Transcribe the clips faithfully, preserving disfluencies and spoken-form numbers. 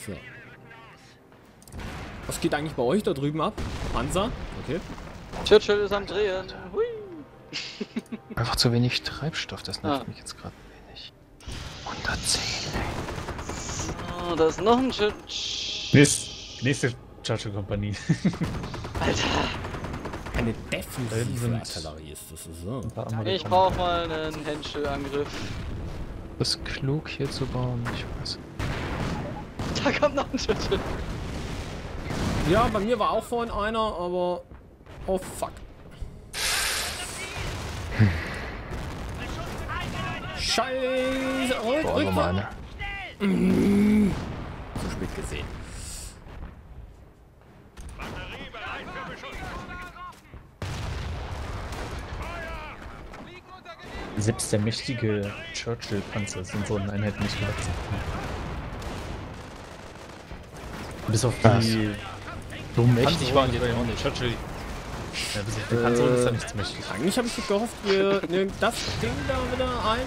So. Was geht eigentlich bei euch da drüben ab? Panzer? Okay. Churchill ist am Drehen. Hui. Einfach zu wenig Treibstoff, das nervt Ah. mich jetzt gerade wenig. hundertzehn, ey. Oh, da ist noch ein Churchill. Nächste, nächste Churchill-Kompanie. Alter. Eine Da hinten defensive sind- Artillerie ist das so. Ein paar Amerikaner. Ich brauch mal einen Henschel-Angriff. Das ist klug hier zu bauen, ich weiß. Da kommt noch ein Churchill. Ja, bei mir war auch vorhin einer, aber... Oh, fuck. Scheiße. Rück, Boah, rück, nochmal eine. Zu spät gesehen. Selbst der mächtige Churchill-Panzer ist in so einer Einheit nicht gewachsen. Bis auf Was? die... So mächtig waren die bei doch auch nicht. Churchill. Ja, bis auf die Panzer ist da nichts mächtig. Eigentlich habe ich gehofft, wir nehmen das Ding da wieder ein.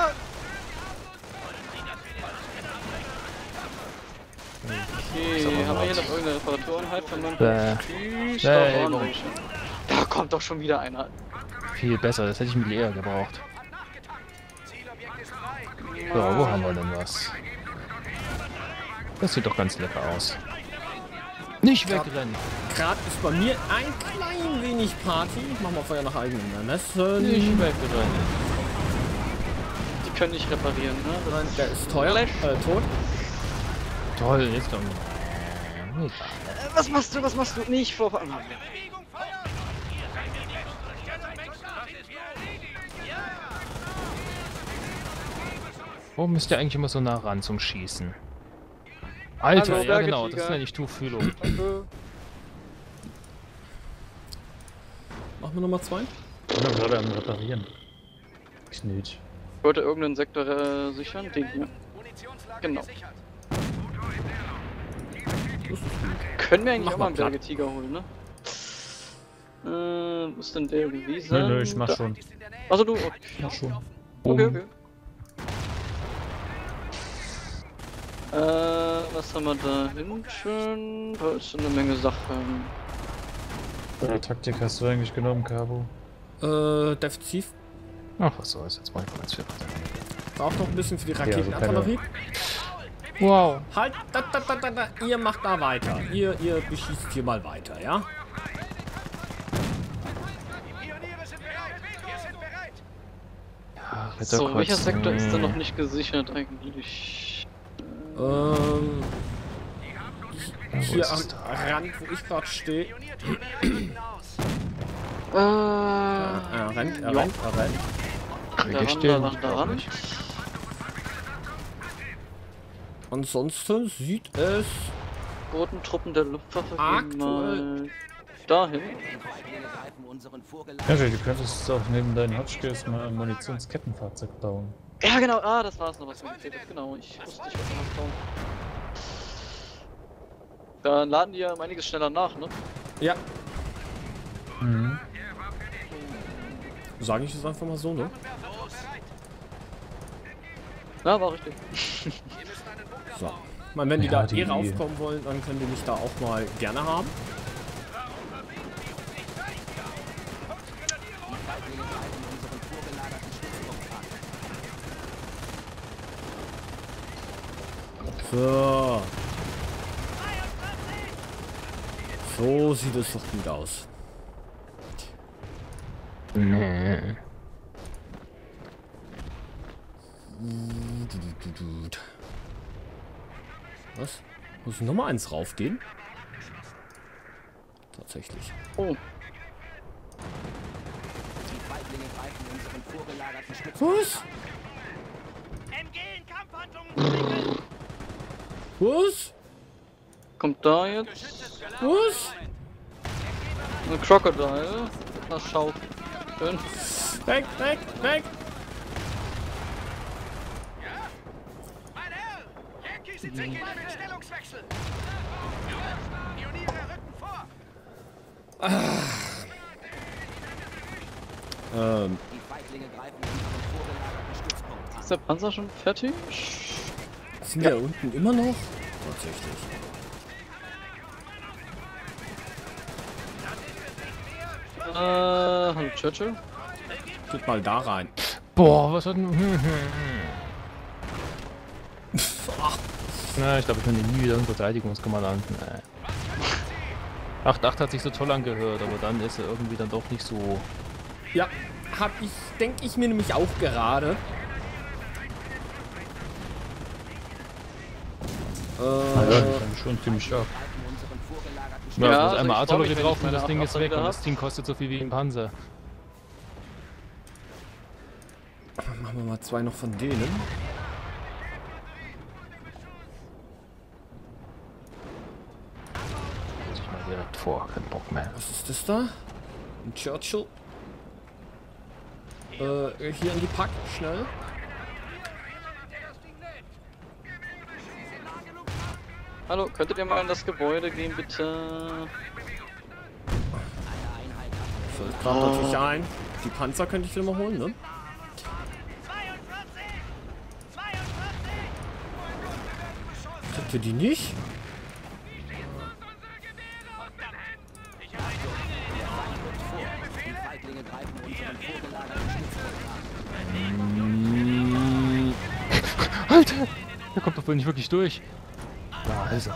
Okay, haben wir hier noch irgendeine Reparatureinheit von meinem Bäh. Tschüss, Bäh, da waren warum? welche. Da kommt doch schon wieder einer. Viel besser, das hätte ich mit eher gebraucht. So, wo haben wir denn was? Das sieht doch ganz lecker aus. Nicht wegrennen! Gerade ist bei mir ein klein wenig Party. Machen wir vorher nach eigenen Ermessen. Nicht wegrennen! Die können nicht reparieren, ne? Das Der ist teuer. Flash. Äh, tot. Toll, jetzt kommt. Äh, was machst du, was machst du? Nicht vor... Warum müsst ihr eigentlich immer so nah ran zum Schießen? Alter, Hallo, ja genau, das Bergetiger. nenne ich Tuchfühlung. Machen wir Nummer zwei. Ich bin gerade am Reparieren. Knilch. Ich wollte irgendeinen Sektor äh, sichern, den hier. Genau. Können wir eigentlich Mach auch mal mal einen platt. Bergetiger holen, ne? Äh, wo ist denn der gewesen? Nö, nö, ich mach Da- schon. Also du, okay, Mach schon. okay. okay. Äh, was haben wir da hinten? Da ist eine Menge Sachen. Welche Taktik hast du eigentlich genommen, Cabo? Äh, defensiv. Ach, was soll's, jetzt mach ich mal ganz viel weiter. Braucht noch ein bisschen für die Ja, so Raketenartillerie. Wow! Halt, da, da, da, da, da. Ihr macht da weiter. Ihr, ihr beschießt hier mal weiter, ja? Ja, So, welcher Ritterkreuz, Sektor ist denn nee. noch nicht gesichert eigentlich? Ähm, wo hier ist am es da? Rand, wo ich gerade stehe. Äh, Er rennt, er ja. rennt, er rennt. Krieg ich daran, den? daran, Ich glaub daran. nicht. Ansonsten sieht es Roten Truppen der Luftwaffe gehen Aktuell- mal dahin. Ja, du könntest auch neben deinen Hotskills mal ein Munitionskettenfahrzeug bauen. Ja genau, ah, das war's noch, was mir gefehlt hat. Genau, ich wusste nicht, was wir noch bauen. Dann laden die ja um einiges schneller nach, ne? ja, Mhm. sage ich es einfach mal so, ne? Ja, war richtig. So. Ich meine, wenn die Ja, da die- eh raufkommen wollen, dann können die mich da auch mal gerne haben. So. So sieht es doch gut aus. Nee. Was? Muss Nummer eins raufgehen? Tatsächlich. Oh, Was? Was? kommt da jetzt Was? ein Crocodile mit einer Schaufel. Schön. Weg, weg, weg! Ähm, Ist der Panzer schon fertig? sind wir unten immer noch? Tatsächlich. Äh, hallo Churchill. Geht mal da rein. Boah, was hat denn... Na, ich glaube, ich bin nie wieder einen Verteidigungskommandanten. Nee. acht acht hat sich so toll angehört, aber dann ist er irgendwie dann doch nicht so... Ja, hab ich, denke ich mir nämlich auch gerade. Äh, Naja, die sind schon ziemlich stark. Ja, Ja, ja also einmal ich freu mich, Artillerie wenn drauf ich und das meine Ding ist Waffe weg wieder und das hab. Ding kostet so viel wie ein Panzer. machen wir mal zwei noch von denen. Muss ich mal direkt vor, kein Bock mehr. Was ist das da? Ein Churchill. Äh, hier in die Pack, schnell. Hallo, könntet ihr mal in das Gebäude gehen, bitte? Fällt gerade natürlich ein. Die Panzer könnte ich dir mal holen, ne? Kriegt ihr die nicht? Alter! Der kommt doch wohl nicht wirklich durch. Ja, also.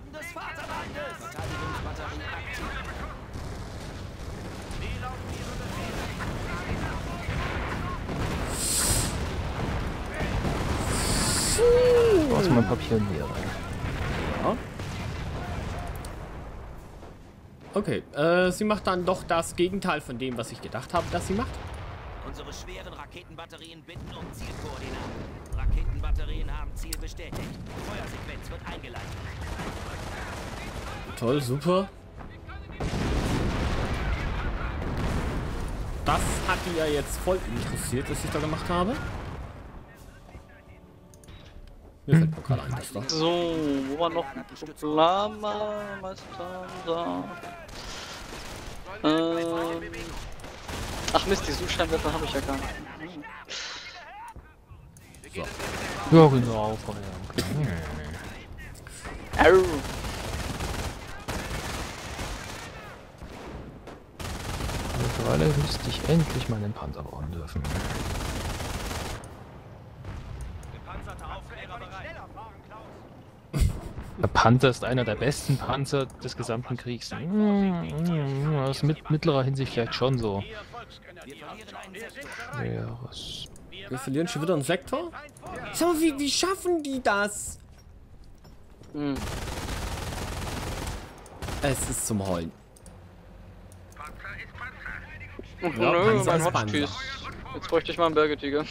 Was mein Papier hier rein. Ja. Okay, äh, sie macht dann doch das Gegenteil von dem, was ich gedacht habe, dass sie macht. Unsere schweren Raketenbatterien bitten um Zielkoordinaten. Raketenbatterien haben Ziel bestätigt. Feuersequenz wird eingeleitet. Toll, super. Das hat die ja jetzt voll interessiert, was ich da gemacht habe. Mir fällt mir gerade ein, das da. So, wo war noch Lama, Meister, da. Ähm. Ach Mist, die Suchscheinwerfer habe ich ja gar nicht. So. Ja, genau, Feuer. Au. Mittlerweile müsste ich endlich meinen Panzer bauen dürfen. Der Panther ist einer der besten Panzer des gesamten Kriegs. Hm, aus mit mittlerer Hinsicht vielleicht schon so. Ja, was? Wir verlieren schon wieder einen Sektor? Sag mal, wie, wie schaffen die das? Hm. Es ist zum Heulen. Oh, Ja, nö, Panzer mein ist Hotkeys. Jetzt bräuchte ich mal einen Bergetiger.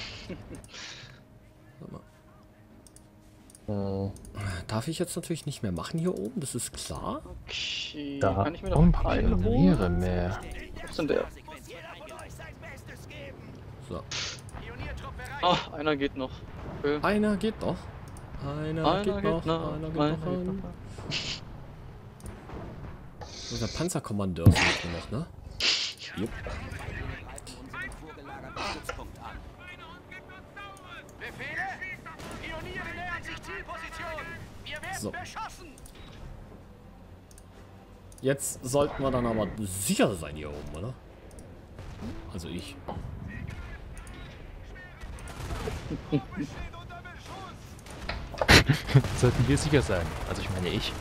Darf ich jetzt natürlich nicht mehr machen hier oben, das ist klar. Okay, Da kann ich mir noch und einen Pioniere holen? mehr. Was ist denn der? So. Ah, einer geht noch. Okay. Einer geht noch. Einer, Einer geht, geht noch. noch, Einer geht einer noch. geht Ein. So, der Panzerkommandeur fehlt nur noch, ne? Jupp. So. Jetzt sollten wir dann aber sicher sein hier oben, oder? Also ich. Sollten wir sicher sein. Also ich meine ich.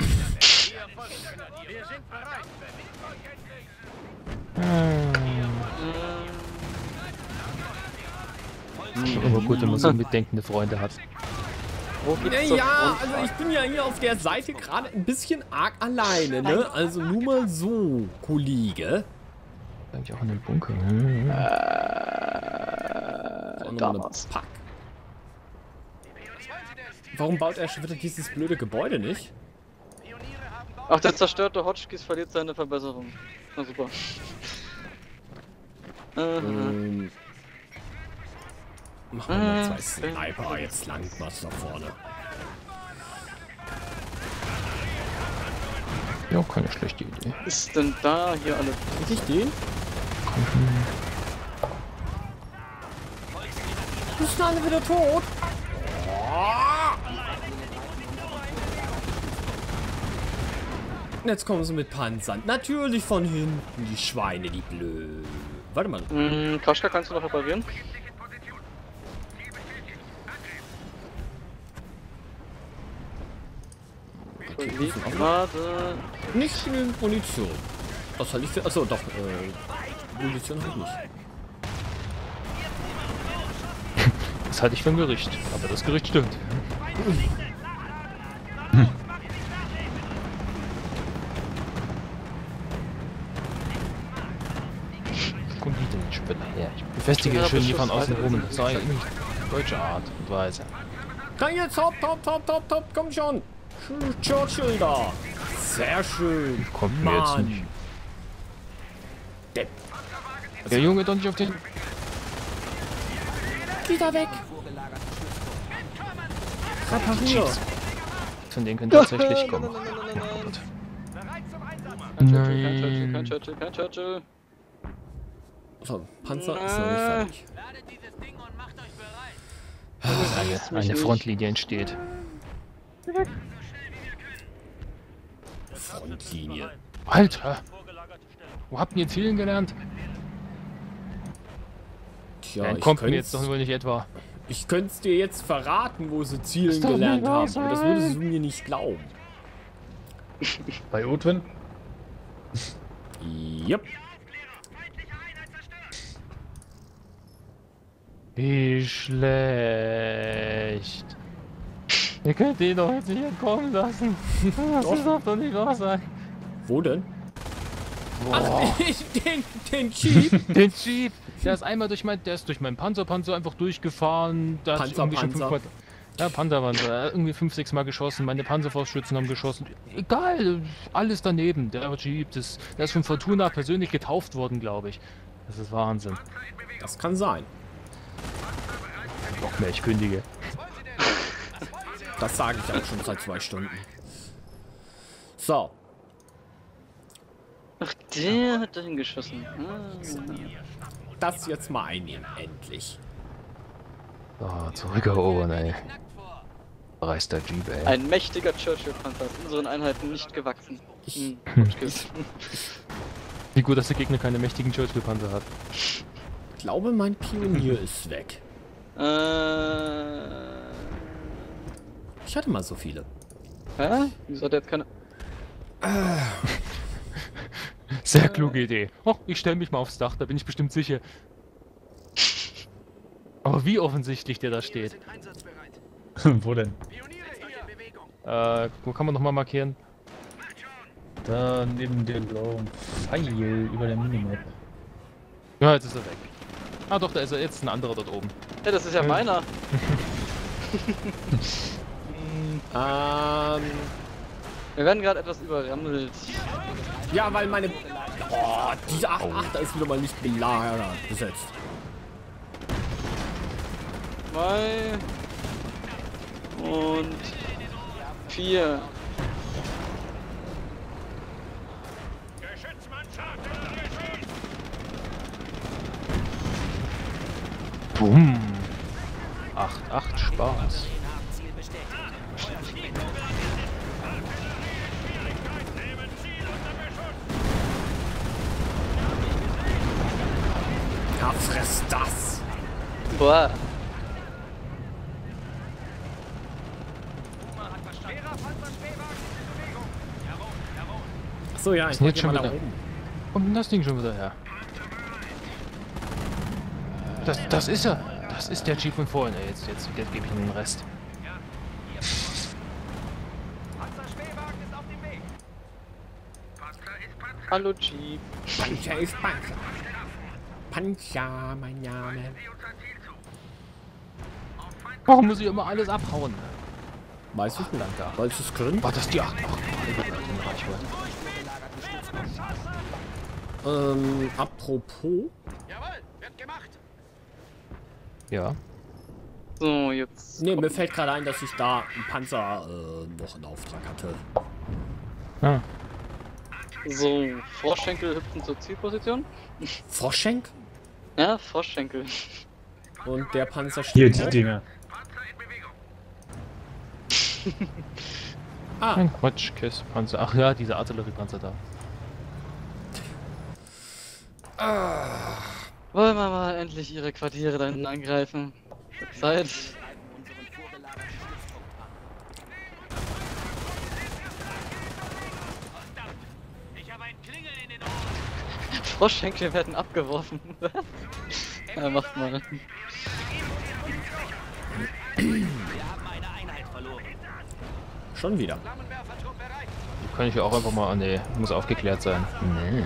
Hm. Immer gut, wenn man so mitdenkende Freunde hat. Wo gibt's Ja, das ja, Front? also ich bin ja hier auf der Seite gerade ein bisschen arg alleine, ne? Also nur mal so, Kollege. Eigentlich auch in den Bunker. Hm. Äh, Und noch eine damals. Pack. Warum baut er schon wieder dieses blöde Gebäude nicht? Ach, der zerstörte Hotchkiss verliert seine Verbesserung. Na super. Äh, Ähm, machen wir mal zwei Sniper, jetzt langt was da vorne. Ja, keine schlechte Idee. ist denn da hier alle? Krieg ich den? Bist du alle wieder tot? Und jetzt kommen sie mit Panzern. Natürlich von hinten, die Schweine, die blöd. Warte mal. Hm, Kaschka, kannst du noch reparieren? Liegt gerade Nicht genügend Munition. Was halte ich für... Achso, doch. Äh, Munition habe ich nicht. Das halte ich für ein Gerücht. Aber das Gerücht stimmt. Kommt die denn Spinner her? Ich befestige schön die von außen rum. Das sei nicht deutsche Art und Weise. Dann jetzt hopp, hopp, hopp, hopp, hopp, komm schon. Churchill da. Sehr schön. Kommt mir jetzt nicht. Depp. Der Junge doch nicht auf den... Geh da weg. Reparier. Von denen können tatsächlich kommen. Oh Gott. Kein Churchill, Nein. kein Churchill, kein Churchill. So, Panzer ist noch nicht fertig. Ladet dieses Ding und macht euch bereit. Eine, eine Frontlinie entsteht. Frontlinie. Alter! Wo habt ihr jetzt Zielen gelernt? Tja, Ja, ich entkommt mir könnte jetzt doch wohl nicht etwa. ich könnte es dir jetzt verraten, wo sie Zielen Ist doch gelernt nicht haben, wahr aber das sein. würdest du mir nicht glauben. Bei Otwin? Yep. Wie schlecht. Ihr könnt den doch jetzt nicht entkommen lassen. Das Doch. darf doch nicht wahr sein. Wo denn? Boah. Ach, den, den Jeep. Den Jeep! Der ist einmal durch mein, der ist durch meinen Panzerpanzer einfach durchgefahren. Der hat Panzer, irgendwie schon Panzer. fünfmal, ja, Panzerpanzer. Er hat irgendwie fünf, sechs Mal geschossen. Meine Panzerfaustschützen haben geschossen. Egal, alles daneben. Der Jeep, das, der ist von Fortuna persönlich getauft worden, glaube ich. Das ist Wahnsinn. Das kann sein. Noch mehr, ich kündige. Das sage ich auch schon seit zwei Stunden. So. Ach, der hat dahin geschossen. Ah. Das jetzt mal einnehmen, endlich. So, zurückerobern, ey. Reißt der Jeep, ey. Ein mächtiger Churchill-Panzer ist unseren Einheiten nicht gewachsen. Ich, Hm, gut gewesen. Wie gut, dass der Gegner keine mächtigen Churchill-Panzer hat. glaube, mein Pionier ist weg. Äh. Ich hatte mal so viele. Hä? Wieso hat er jetzt keine. Sehr kluge Idee. Oh, ich stelle mich mal aufs Dach, da bin ich bestimmt sicher. Aber wie offensichtlich der da steht. Wo denn? Äh, wo kann man nochmal markieren? Da neben dem blauen Pfeil über der Minimap. Ja, jetzt ist er weg. Ah doch, da ist er. Jetzt ein anderer dort oben. Ja, das ist ja Hm. meiner. Ähm, Wir werden gerade etwas überrammelt. ja, weil meine... Oh, diese acht acht ist wieder mal nicht belagert besetzt. Zwei. Und. Vier. Bumm. acht acht Spaß. Ja, fress das! Boah. Achso, ja, ich ist denn jetzt wollte schon mal da wieder- oben. Wo kommt denn das Ding schon wieder her? Das, das ist er. Das ist der Jeep von vorhin. Ey, Jetzt, jetzt, jetzt gebe ich ihm den Rest. Hallo Jeep. Panzer ist Panzer. Panzer, mein Name. Warum muss ich immer alles abhauen? Weiß ich nicht. Weil es können. War das die acht acht? Reichweite. Ähm, apropos. Ja. So, jetzt. Ne, mir fällt gerade ein, dass ich da einen Panzer äh, noch in Auftrag hatte. Ah. So, Froschschenkel hüpfen zur Zielposition. Froschenk? Ja, Froschschenkel. Und der Panzer Hier, steht die noch. Dinger. Ah, Ein Hotchkiss-Panzer. Ach ja, diese Artilleriepanzer da. Wollen wir mal endlich ihre Quartiere da hinten angreifen? Zeit. Ich habe ein Klingeln in den Ohren. Froschschenkel werden abgeworfen. Ja, macht mal. Wir haben eine Einheit verloren. schon wieder. Die kann ich ja auch einfach mal... Ne, muss aufgeklärt sein. Nee.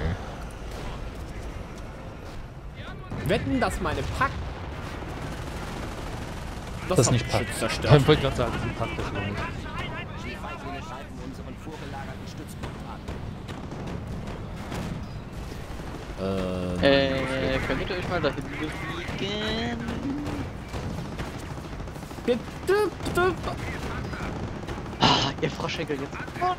Wetten, dass meine Pack... Das ist nicht Pack. Ich zerstört. wollte gerade sagen, die packt das wohl nicht. Die Feindlinge greifen unseren vorgelagerten Stützpunkt an. Ähm, Äh, könntet ihr euch mal dahin bewegen? bitte, Ah, ihr Froschschenkel jetzt.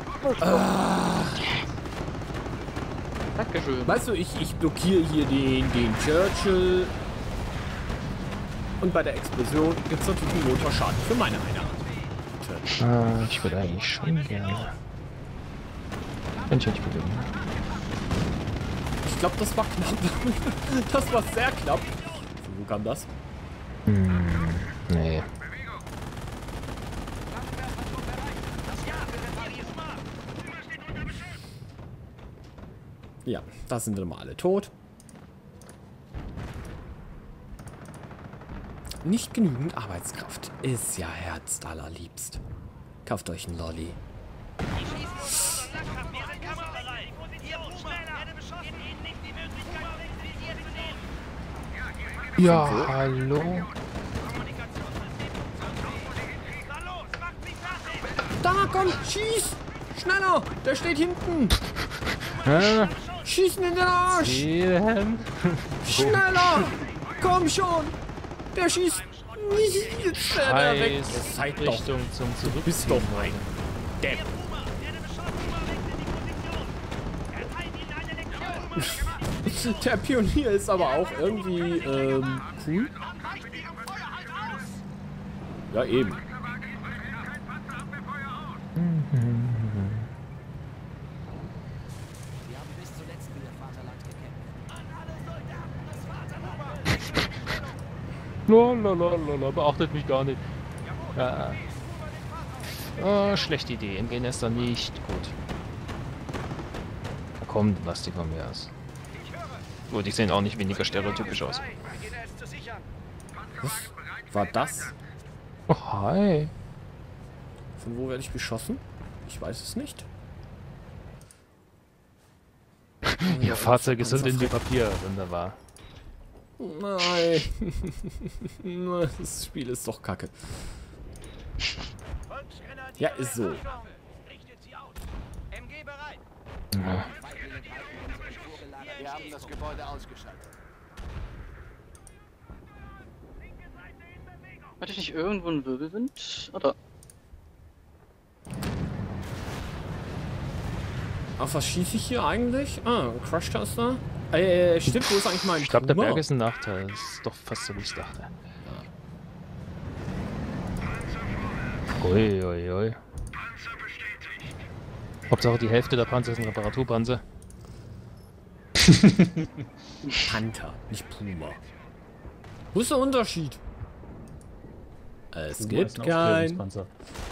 Dankeschön. weißt du, ich, ich blockiere hier den, den Churchill. Und bei der Explosion gibt es natürlich einen Motorschaden für meine Einheit. Churchill. Ah, ich würde eigentlich schon gerne. Kann ich nicht bewegen. Ich glaube, das war knapp. Das war sehr knapp. So, wo kam das? Hm, nee. Ja, da sind wir mal alle tot. Nicht genügend Arbeitskraft. Ist ja herzallerliebst. Kauft euch einen Lolli. Ja, hallo? Da, komm, schieß! Schneller! Der steht hinten! Hä? Schießen in den Arsch! Zielen? Schneller! Komm schon! Der schießt nicht! Jetzt ist er weg! Scheiß Seid doch! Richtung zum Du bist doch Zurückziehen. mein Depp! Der Pionier ist aber auch irgendwie ähm, cool. Ja, eben. Wir haben bis zuletzt für ihr Vaterland gekämpft. An alle Soldaten des Vaterlands! Lalalala, beachtet mich gar nicht. Ja. Oh, schlechte Idee. M G-Nester nicht gut. Komm, lass die von mir aus. Gut, die sehen auch nicht weniger stereotypisch aus. Was war das? Oh, hi. Von wo werde ich beschossen? Ich weiß es nicht. Ihr Fahrzeuge sind in die Papier. Wunderbar. Nein. Das Spiel ist doch kacke. Ja, ist so. Ja. Wir haben das Gebäude ausgeschaltet. Hatte ich nicht irgendwo einen Wirbelwind? Oder? Auf was schieße ich hier eigentlich? Ah, ein Crusher ist da. Äh, stimmt, wo ist eigentlich mein Ich glaube, der Puma? Berg ist ein Nachteil. Das ist doch fast so, wie ich dachte. Ui, ui, ui. Hauptsache die Hälfte der Panzer ist ein Reparaturpanzer. Panther, nicht Puma. Wo ist der Unterschied? Es Puma gibt ist ein kein... Aufklärungspanzer.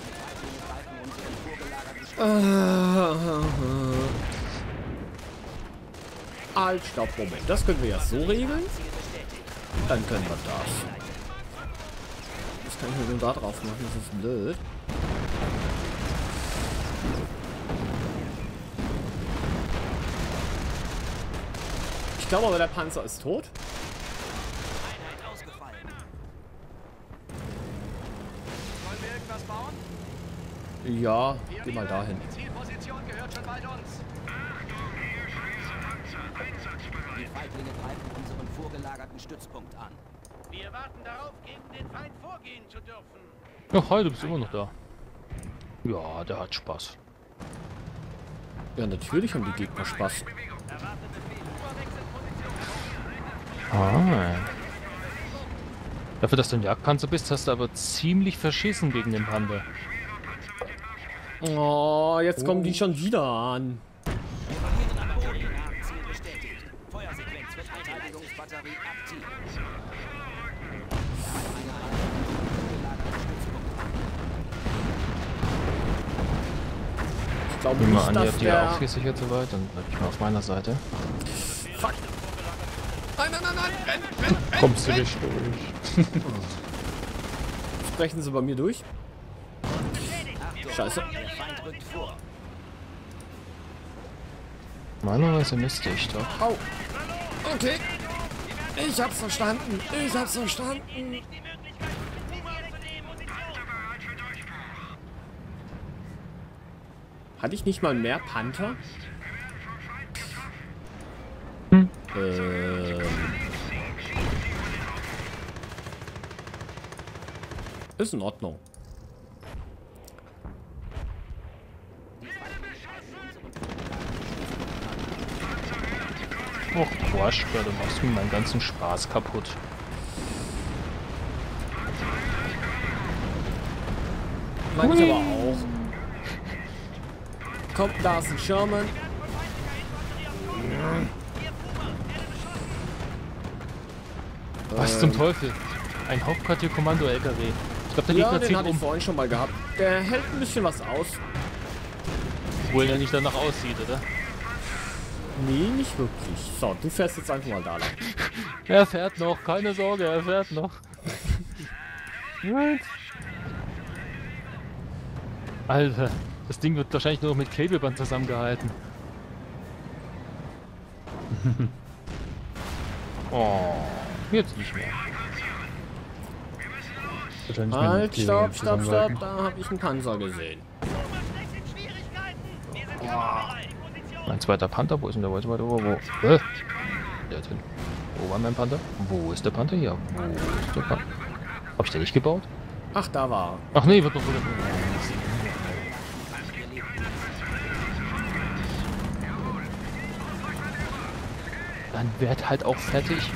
Halt, stopp, Moment. Das können wir ja so regeln. Dann können wir das. Das kann ich nur da drauf machen, das ist blöd. Ich glaube aber, der Panzer ist tot. Einheit ausgefallen. Wollen wir irgendwas bauen? Ja, geh mal dahin. Die Zielposition gehört schon bald uns. Die Feindlinge greifen unseren vorgelagerten Stützpunkt an. Wir warten darauf, gegen den Feind vorgehen zu dürfen. Ach, hi, du bist immer noch da. Ja, der hat Spaß. Ja, natürlich haben die Gegner Spaß. Ah. Dafür, dass du ein Jagdpanzer bist, hast du aber ziemlich verschissen gegen den Panther. Oh, jetzt kommen die schon wieder an. Batterien haben Ziel bestätigt. Feuersequenz wird Verteidigungsbatterie aktiv. Ich glaube Nehmen wir nicht, an, ihr dass habt die ja der... auch gesichert soweit, dann bleib ich mal auf meiner Seite. Fuck. Nein, nein, nein, nein. Renn, renn, renn, Kommst du renn. nicht durch. Sprechen Sie bei mir durch. Scheiße. Der Feind rückt vor. Normalerweise müsste ich doch. Au. Okay. Ich hab's verstanden. Ich hab's verstanden. Hatte ich nicht mal mehr Panther? Hm. Ähm. Ist in Ordnung. Och, Quatsch, du machst mir meinen ganzen Spaß kaputt. Meine ich aber auch. Kommt, da ist ein Sherman. Was zum Teufel? Ein Hauptquartierkommando-L K W. Ich glaube, der Ja, Gegner den zieht hatte ich um, vorhin schon mal gehabt. Der hält ein bisschen was aus. obwohl er nicht danach aussieht, oder? Nee, nicht wirklich. So, du fährst jetzt einfach mal da lang. Er fährt noch, keine Sorge, er fährt noch. What? Alter, das Ding wird wahrscheinlich nur noch mit Klebeband zusammengehalten. Oh, jetzt nicht mehr. Wahrscheinlich mit Halt, dem stopp, Klebeband stopp, stopp. zusammenhalten. Da habe ich einen Panzer gesehen. Mein zweiter Panther, wo ist denn der? Wo ist der? Wo, wo? Äh? Der ist hin. Wo war mein Panther? Wo ist der Panther hier? Wo ist der Panther? Hab ich den nicht gebaut? Ach, da war Ach nee, wird doch wieder. Dann werd halt auch fertig.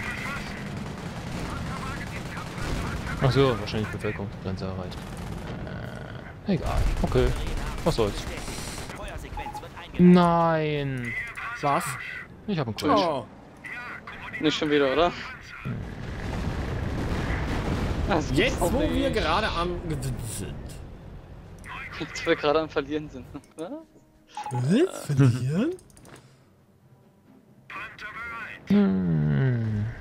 Ach so, wahrscheinlich Bevölkerungsgrenze erreicht. Äh, egal. Okay. Was soll's. Feuersequenz wird eingeleitet. Nein. was? Ich hab einen Crash. Oh, Nicht schon wieder, oder? Das jetzt, gibt's auch wo nicht. wir gerade am Gewinnen sind. Jetzt, wo wir gerade am Verlieren sind. Was? Was? Verlieren? Hm.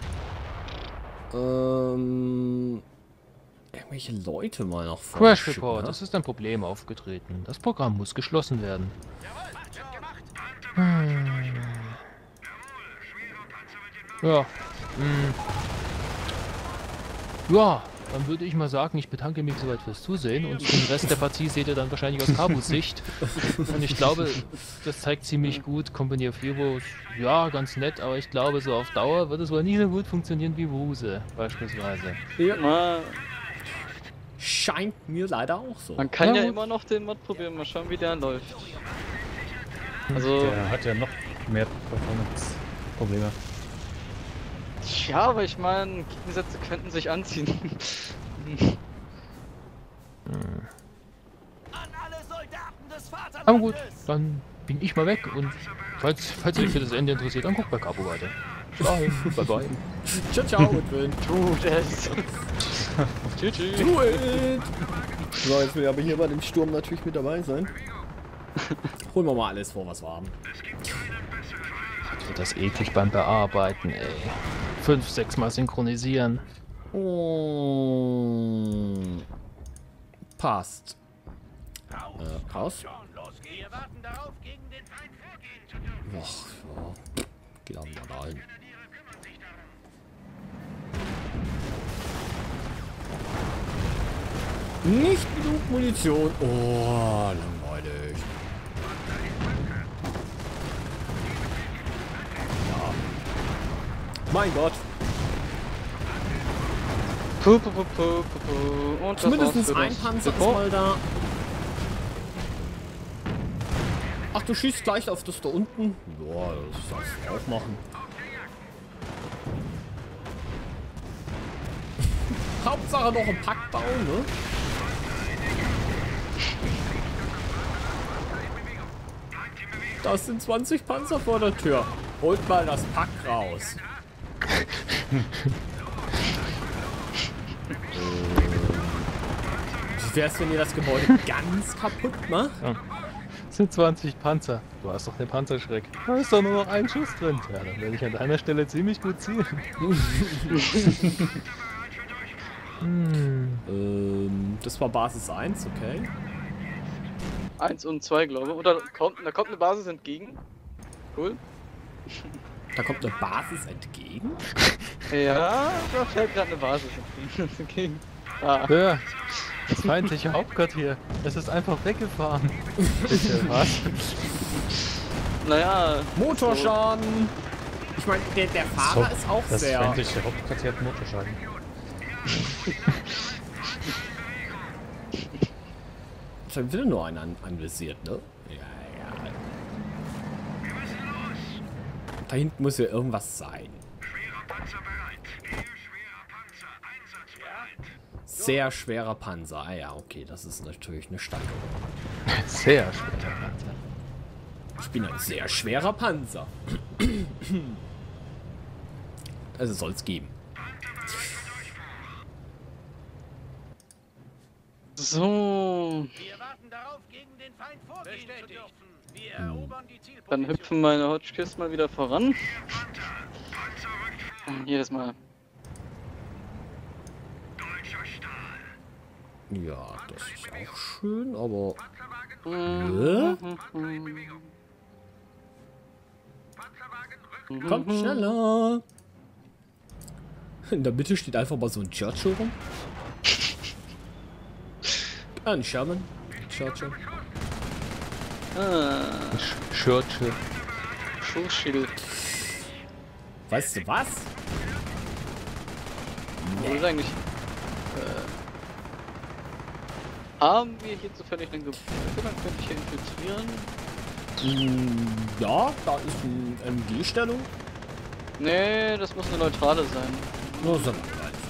Ähm. Irgendwelche Leute mal noch vor. Crash Report, es ist ein Problem aufgetreten. Das Programm muss geschlossen werden. Hm. Ja. Hm. Ja, dann würde ich mal sagen, ich bedanke mich soweit fürs Zusehen und den Rest der Partie seht ihr dann wahrscheinlich aus Kabus Sicht. Und ich glaube, das zeigt ziemlich gut. Company of Heroes, ja, ganz nett, aber ich glaube, so auf Dauer wird es wohl nicht so gut funktionieren wie Wuse beispielsweise. Ja, Na, scheint mir leider auch so. man kann Ja, ja gut. immer noch den Mod probieren, mal schauen, wie der läuft. Also, Der hat ja noch mehr Performance-Probleme. ja, aber ich meine, Gegensätze könnten sich anziehen. An alle Soldaten des Vaterlandes! Aber gut, dann bin ich mal weg und falls, falls ihr euch für das Ende interessiert, dann guckt bei Cabo weiter. Bye, bye bye. Ciao, ciao, Edwin. Tut es. Tschüss, tschüss. Do it! So, jetzt will ich aber hier bei dem Sturm natürlich mit dabei sein. Holen wir mal alles vor, was wir haben. Wird das eklig beim Bearbeiten, ey. Fünf, sechs Mal synchronisieren. Oh. Passt. Äh, raus. Ach, ja. Geh da mal rein. Nicht genug Munition. Oh, langweilig. Ja. Mein Gott. Puh, puh, puh, puh, puh, puh. Und das Zumindest war's für ein das Panzer ist Depot. mal da. Ach, du schießt gleich auf das da unten? Ja, das sollst du auch machen. Hauptsache noch ein Pack bauen, ne? Das sind zwanzig Panzer vor der Tür. Holt mal das Pack raus. Wie wär's, wenn ihr das Gebäude ganz kaputt macht? Ja. Das sind zwanzig Panzer. Du hast doch den Panzerschreck. Da ist doch nur noch ein Schuss drin. Ja, dann werde ich an deiner Stelle ziemlich gut zielen. hm. ähm, das war Basis eins, okay. eins und zwei, glaube ich. Oder kommt, da kommt eine Basis entgegen. Cool. Da kommt eine Basis entgegen? Ja, da fällt gerade eine Basis entgegen. Ah. Ja, das feindliche Hauptquartier. Es ist einfach weggefahren. Bitte, was? Naja. Motorschaden! Ich meine, der, der Fahrer ist auch das sehr... feindliche Hauptquartier hat Motorschaden. Ich habe wieder nur einen an anvisiert, ne? Ja, ja. Da hinten muss ja irgendwas sein. Sehr schwerer Panzer. Ah ja, okay, das ist natürlich eine Steigerung. Sehr schwerer Panzer. Ich bin ein sehr schwerer Panzer. Also soll es geben. So. Wir warten darauf, gegen den Feind vorgehen zu dürfen. Wir erobern die Zielposition. Dann hüpfen meine Hotchkiss mal wieder voran. Jedes Mal. Ja, das ist auch schön, aber... Mhm. Hä? Kommt schneller! In der Mitte steht einfach mal so ein Churchill rum. Ah, ein Sherman. Churchill. Ah, Churchill. Schuhschild. Weißt du was? Wo ist eigentlich? Äh, haben wir hier zufällig einen Gebäude? Dann könnte ich hier infiltrieren. Mm, ja, da ist eine M G-Stellung. Nee, das muss eine neutrale sein. Nur so.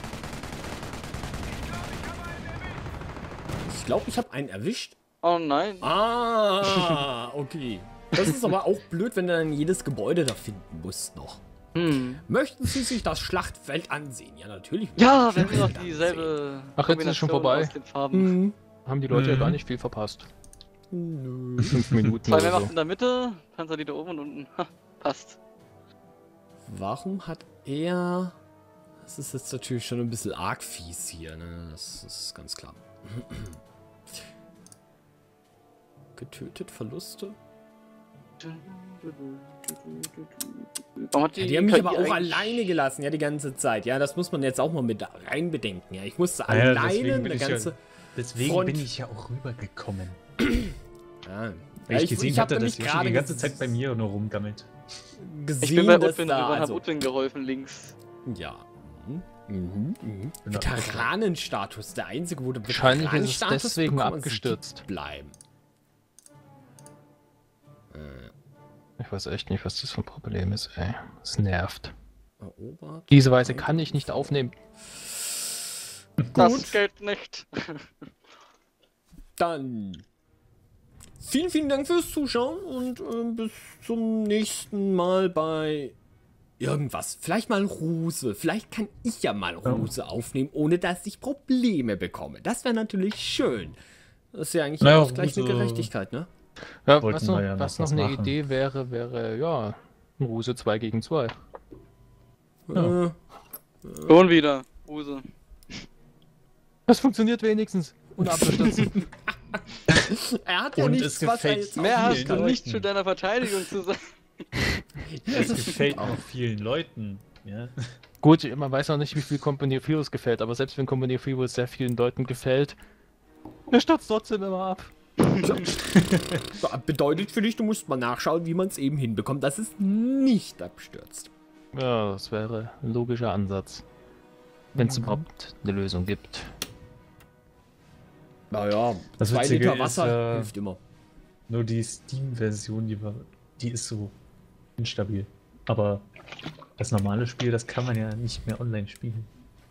Ich glaube, ich habe einen erwischt. Oh nein. Ah, okay. Das ist aber auch blöd, wenn du dann jedes Gebäude da finden musst noch. Hm. Möchten Sie sich das Schlachtfeld ansehen? Ja, natürlich. Ja, wenn wir noch dieselbe. Ach, jetzt ist es schon Kombination vorbei. aus den Farben. Mhm. Haben die Leute Mhm. ja gar nicht viel verpasst. Nö. Fünf Minuten Zwei mehr oder macht so. in der Mitte, Panzer die da oben und unten. Ha, passt. Warum hat er... Das ist jetzt natürlich schon ein bisschen arg fies hier, ne? Das ist ganz klar. Getötet, Verluste? Warum hat die, Ja, die haben mich K I aber auch eigentlich- alleine gelassen, ja, die ganze Zeit. Ja, das muss man jetzt auch mal mit rein bedenken. Ja, ich musste Ah ja, alleine deswegen bin eine ich ja- ganze... Deswegen Front- bin ich ja auch rübergekommen. Ja, Weil ja, ich gesehen hab hatte, dass nämlich Yoshi die ganze ges- Zeit bei mir nur rumgammelt. gesehen, Ich bin bei dass Utwin da, drüber und hab also, Utwin geholfen links. ja. Mhm. Mhm. Mhm. Bin da- Veteranenstatus. Der einzige, wo du Wahrscheinlich ist es Veteranenstatus deswegen bekommst, abgestürzt. bleiben. Ich weiß echt nicht, was das für ein Problem ist, ey. Es nervt. Erobert. Diese Weise kann ich nicht aufnehmen. Das geht nicht. Dann vielen, vielen Dank fürs Zuschauen und äh, bis zum nächsten Mal bei irgendwas. Vielleicht mal Ruse. Vielleicht kann ich ja mal Ruse aufnehmen, ohne dass ich Probleme bekomme. Das wäre natürlich schön. Das ist ja eigentlich Naja, auch gleich eine Ruse- Gerechtigkeit, ne? Ja, Wollten was noch, wir ja noch was noch was eine machen. Idee wäre, wäre, ja, ein Ruse zwei gegen zwei. Ja. Äh, Schon wieder. Use. Das funktioniert wenigstens. Und abgestürzt. er hat ja Und nichts, es was er gefällt jetzt Mehr vielen hast du nicht Leuten. zu deiner Verteidigung zu sagen. Es gefällt auch vielen Leuten. Ja. Gut, man weiß noch nicht, wie viel Company of Heroes gefällt, aber selbst wenn Company of Heroes sehr vielen Leuten gefällt, mir stürzt trotzdem immer ab. bedeutet für dich, du musst mal nachschauen, wie man es eben hinbekommt, dass es nicht abstürzt. Ja, das wäre ein logischer Ansatz. Wenn es Mhm. überhaupt eine Lösung gibt. Naja, Das zwei Witzige Liter ist, Wasser äh, hilft immer. Nur die Steam-Version, die, war- die ist so instabil. Aber das normale Spiel, das kann man ja nicht mehr online spielen.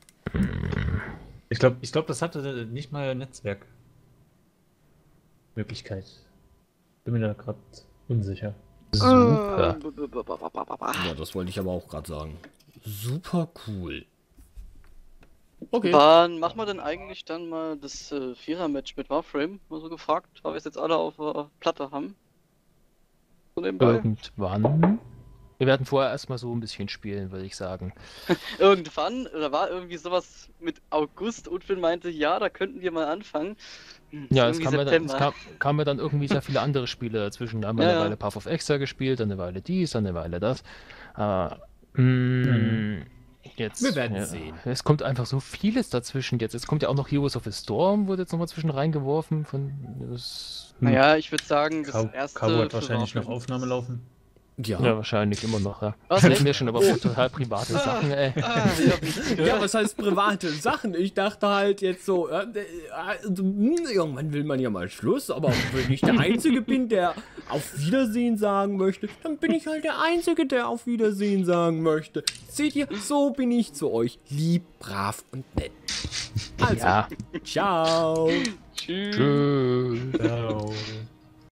Ich glaube, ich glaub, das hatte nicht mal Netzwerkmöglichkeit. Bin mir da gerade unsicher. Super. Ja, das wollte ich aber auch gerade sagen. Super cool. Okay. Wann machen wir denn eigentlich dann mal das äh, Vierer-Match mit Warframe? Mal so gefragt, weil wir es jetzt alle auf äh, Platte haben. So nebenbei. Irgendwann. Wir werden vorher erstmal so ein bisschen spielen, würde ich sagen. Irgendwann, da war irgendwie sowas mit August und Finn meinte, ja, da könnten wir mal anfangen. Hm, Ja, es irgendwie kamen dann, es September. kam, kamen dann irgendwie sehr viele andere Spiele dazwischen. Da haben wir Ja, eine ja. Weile Path of Exile gespielt, dann eine Weile dies, dann eine Weile das. Aber, mh, jetzt, Wir werden ja, sehen. Es kommt einfach so vieles dazwischen jetzt. Es kommt ja auch noch Heroes of the Storm, wurde jetzt nochmal zwischen reingeworfen. Von, das, hm, Naja, ich würde sagen, das Cabo erste. Cabo hat für wahrscheinlich noch Warframe. Aufnahme laufen. Ja. ja, wahrscheinlich immer noch. Ja. Was, Das echt? sind mir schon aber auch total private Sachen, ey. Ah, ja, Ja, was heißt private Sachen? Ich dachte halt jetzt so, äh, äh, also, hm, irgendwann will man ja mal Schluss, aber wenn ich der Einzige bin, der auf Wiedersehen sagen möchte, dann bin ich halt der Einzige, der auf Wiedersehen sagen möchte. Seht ihr, so bin ich zu euch. Lieb, brav und nett. Also, Ja, ciao. Tschüss. tschüss. Ciao.